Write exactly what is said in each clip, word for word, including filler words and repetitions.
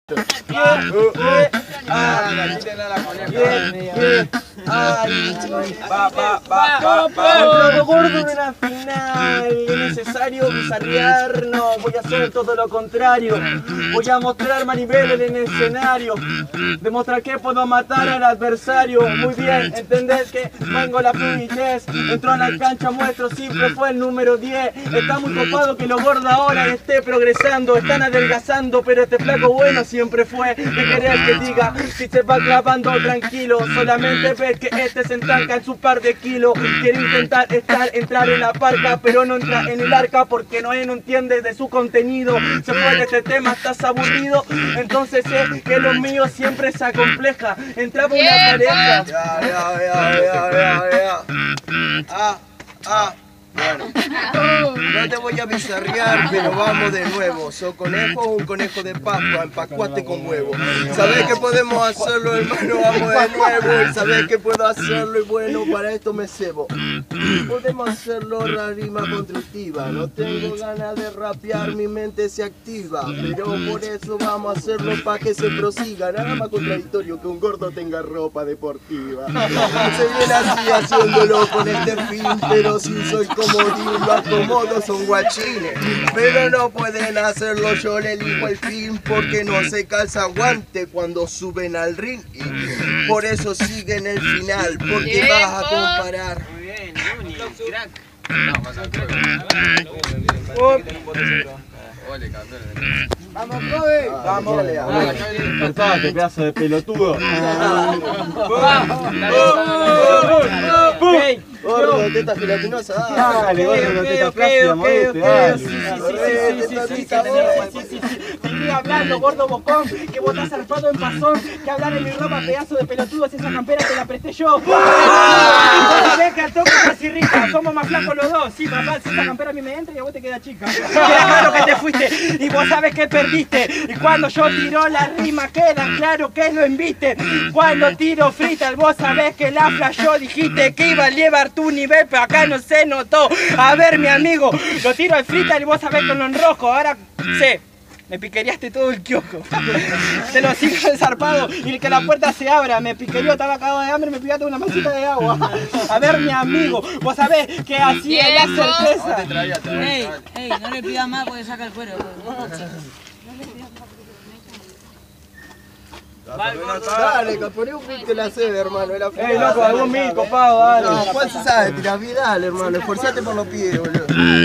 Va, va, va, va, va. Lo gordo de la final. Es necesario bizarrear. No, voy a hacer todo lo contrario. Voy a mostrar maniveles en el escenario. Demostrar que puedo matar al adversario. Muy bien, entendés que vengo la fluidez. Entró a la cancha, muestro, siempre fue el número diez. Está muy copado que lo gordo ahora esté progresando. Están adelgazando, pero este flaco bueno siempre fue. ¿Qué querés que diga? Si se va clavando tranquilo, solamente ves que este se entanca en su par de kilos. Quiere intentar estar, entrar en la parca, pero no entra en el arca porque no, no entiende de su contenido. Se fue de este tema, estás aburrido. Entonces sé que lo mío siempre se acompleja. Entraba una pareja. Ya, ya, ya, ya, ya, ya. Ah, ah. Bueno, no te voy a bizarrear, pero vamos de nuevo. ¿Sos conejo o un conejo de Pascua? Empacuate con huevo. Sabés que podemos hacerlo, hermano, vamos de nuevo. Y sabés que puedo hacerlo y bueno, para esto me cebo. Podemos hacerlo la rima constructiva. No tengo ganas de rapear, mi mente se activa. Pero por eso vamos a hacerlo para que se prosiga. Nada más contradictorio que un gordo tenga ropa deportiva. Se viene así haciéndolo con este fin, pero si soy como los acomodos son guachines, pero no pueden hacerlo, yo le elijo el fin porque no se calza guante cuando suben al ring y por eso siguen el final, porque vas a comparar. Muy bien, Juni, crack. Vamos, Kobe. Vamos, dale. Cortate, pedazo de pelotudo. Gordo, teta gelatinosa. Dale, gordo, teta flácida, movete, dale. Sí, sí, sí. Venía hablando, gordo bocón, que vos estás zarpado en pasón, que hablar en mi ropa, pedazo de pelotudos, esa campera te la presté yo. Ves que al toque casi rica, somos más flacos los dos. Sí, papá, si esa campera a mí me entra y a vos te queda chica. Queda claro que te fuiste y vos sabés que perdiste. Y cuando yo tiro la rima queda claro que lo enviste. Cuando tiro freestyle vos sabés que la flashó, dijiste que iba a llevar tu nivel, pero acá no se notó. A ver, mi amigo, lo tiro al freestyle y vos sabés que lo enrojo. Ahora sé. Me piquereaste todo el kiosco. Te lo sigo zarpado y que la puerta se abra. Me piquereó, estaba cagado de hambre, me pillaste una masita de agua. A ver, mi amigo, vos sabés que así es la certeza. Ey, ey, no le pidas más porque saca el cuero. Dale, Caponeo fuiste la sede, hermano. Ey, loco, algún mil copado, dale. No, ¿cuál se sabe? Tira bien, dale, hermano. Esforzate por los pies, boludo.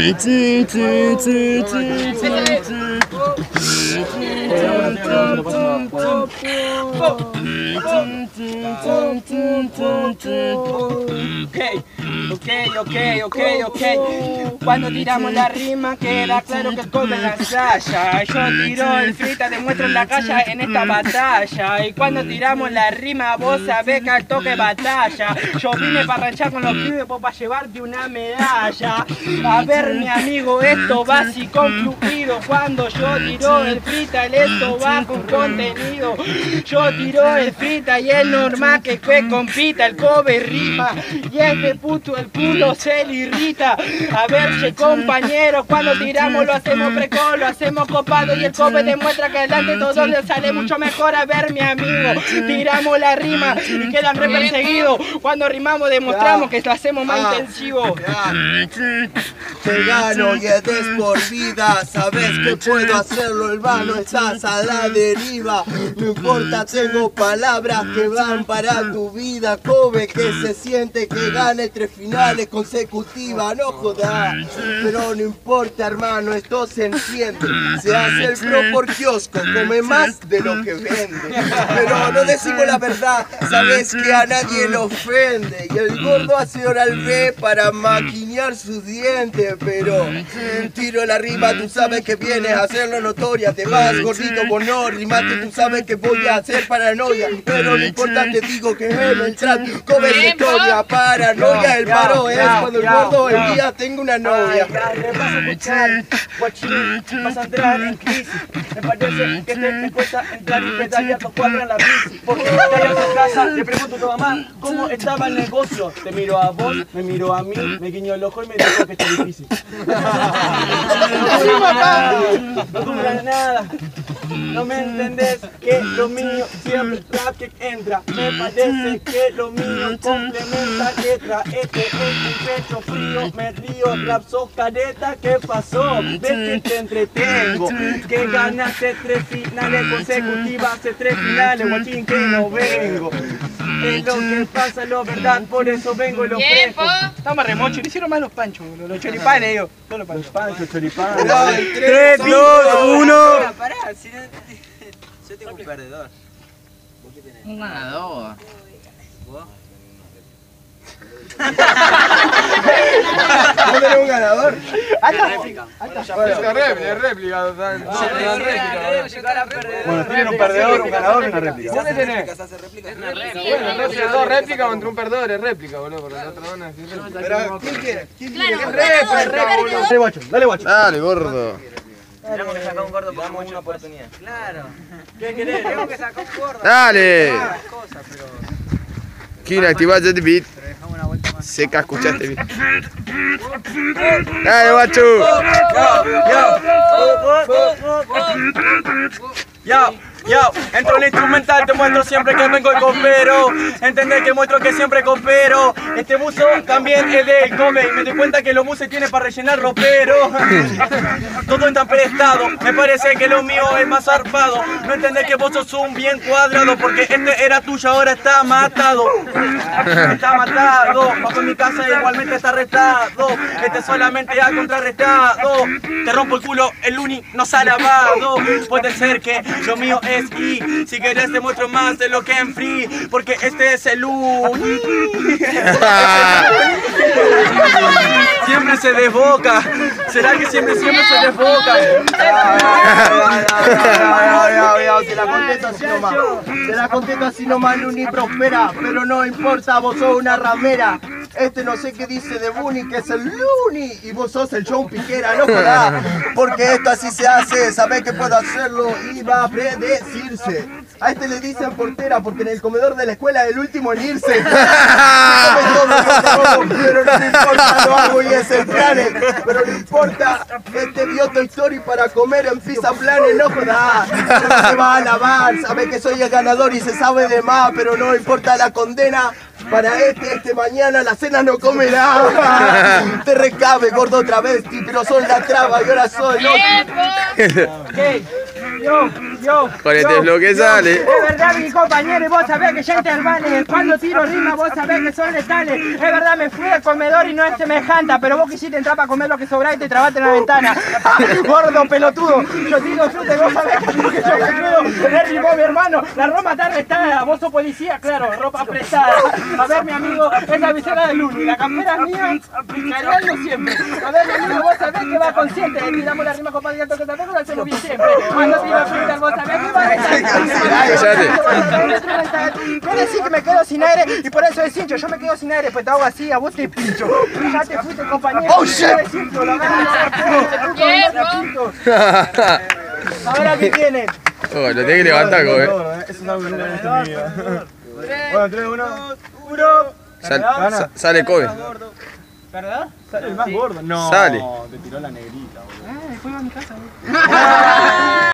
Ok, ok, ok, ok, ok. Cuando tiramos la rima queda claro que come la saya. Yo tiro el frita, demuestro la calle en esta batalla. Y cuando tiramos la rima vos sabés que al toque batalla. Yo vine para ranchar con los pibes para llevarte una medalla. A ver, mi amigo, esto va así concluido. Cuando yo tiro el frita, esto va con contenido. Yo tiro el frita y es normal que que compita el cobe rima. Y este puto el culo se le irrita. A ver, che compañero, cuando tiramos lo hacemos precoz, lo hacemos copado y el cobe demuestra que adelante todo le sale mucho mejor. A ver, mi amigo, tiramos la rima y quedan re perseguidos. Cuando rimamos demostramos que lo hacemos más intensivo. Te gano y es por vida. Sabes que puedo hacerlo, hermano, estás a la deriva. No importa, tengo palabras que van para tu vida. Kobe, que se siente que gane tres finales consecutivas. No jodas, pero no importa, hermano, esto se entiende. Se hace el pro por kiosco, come más de lo que vende. Pero no decimos la verdad, sabes que a nadie lo ofende. Y el gordo hace oral B para maquinear sus dientes. Pero tiro la rima, tú sabes que vienes a hacerlo notoria. Te vas gordito, vos no rimaste, tú sabes que voy a hacer paranoia. Pero no importa, te digo que en el trap come esa historia. Paranoia, el paro es cuando el gordo el día tengo una novia. Me vas a escuchar, guachín, vas a entrar en crisis. Me parece que te cuesta entrar y pedalear dos cuadras en la bici. Porque estás en tu casa, le pregunto a tu mamá cómo estaba el negocio. Te miro a vos, me miro a mí, me guiño el ojo y me dijo que está difícil. No dura nada, no dura nada. No me entendés que lo mío siempre rap que entra. Me parece que lo mío complementa letra. Este es un pecho frío, me río, rap sos careta. ¿Qué pasó? Ves que te entretengo. Que ganaste tres finales consecutivas, hace tres finales, guachín que no vengo. Es lo que pasa, lo verdad, por eso vengo y lo ofrezco. Estamos remochos, le hicieron mal los panchos, boludo. Los choripanes, digo. Todos los panchos. Pancho, choripán. tres, dos, uno. Pará, si no... Yo tengo un perdedor. ¿Vos qué tenés? Un ganador. ¿Vos? ¿No tenés un ganador? réplica. Es réplica, es réplica. Bueno, tienen un perdedor, un ganador y una réplica. ¿Vos qué tenés? ¿Se hace réplica? Es una réplica. Bueno, entonces dos réplicas contra un perdedor es réplica, boludo, porque la otra van a decir réplica. Pero, ¿quién quiere? ¿Quién quiere? Claro, réplica, ganador, boludo. Dale, guacho, dale, guacho. Dale, gordo. Tenemos que sacar un gordo por Damos mucho. una oportunidad. Claro. ¿Qué querés? Tenemos que sacar un gordo. Dale. Las cosas, pero... Quiero activar el beat. Pero dejamos una vuelta más. Seca, escuchaste bien. Dale, guacho. Yo, yo, entro el instrumental, te muestro siempre que vengo y coopero. Entender que muestro que siempre coopero. Este buzo también es del come y me doy cuenta que los buses tienen para rellenar ropero. Todo está prestado, me parece que lo mío es más zarpado. No entendés que vos sos un bien cuadrado, porque este era tuyo, ahora está matado. Está matado, bajo en mi casa igualmente está arrestado. Este solamente ha contrarrestado. Te rompo el culo, el uni nos ha lavado. Puede ser que lo mío es y si querés te muestro más de lo que en free, porque este es el uni. Siempre se desboca. ¿Será que siempre, siempre se desboca? Se la contesto así nomás. Se la contesto así nomás, Luni prospera. Pero no importa, vos sos una ramera. Este no sé qué dice de Bunny, que es el Luni. Y vos sos el John Piquera, no jodas. Porque esto así se hace, sabés que puedo hacerlo y va a predecirse. A este le dicen portera porque en el comedor de la escuela es el último en irse. Pero no me importa, lo hago y es el planet. Pero no importa, este vio Toy Story para comer en Pizza Planet, no jodas. No se va a lavar, sabe que soy el ganador y se sabe de más, pero no importa la condena. Para este, este mañana la cena no comerá. Te recabe, gordo otra vez, pero son la traba y ahora soy Okay. Yo, yo, Con este yo, es lo que yo. sale. Es verdad, mi compañero, y vos sabés que ya intervale. Cuando tiro rima, vos sabés que son letales. Es verdad, me fui al comedor y no es semejante, pero vos quisiste entrar para comer lo que sobra y te trabaste en la ventana. Gordo, pelotudo, yo tiro fruta y vos sabés que lo que yo me quedo. Es rimó, mi hermano, la Roma está arrestada. Vos sos policía, claro, ropa prestada. A ver, mi amigo, es la visera de Luni, la campera es mía, cargando siempre. A ver, mi amigo, vos sabés que va consciente. Tiramos la rima, compadre, que te lo hacemos bien siempre. Cuando tiro fruta, vos sabés que va a estar. Quiere decir que me quedo sin aire y por eso es hincho. Yo me quedo sin aire, pues te hago así, a vos te pincho. Ya te fuiste, compañero. ¡Oh, shit! Ahora que tienen. Oh, lo tenés que levantar, güey. Es un algo nuevo en esta vida. Bueno, tres, uno, uno. Sal, sa- sale Kobe. ¿Verdad? Sale el más gordo. No, Sale. te tiró la negrita, boludo. Ah, después va a mi casa.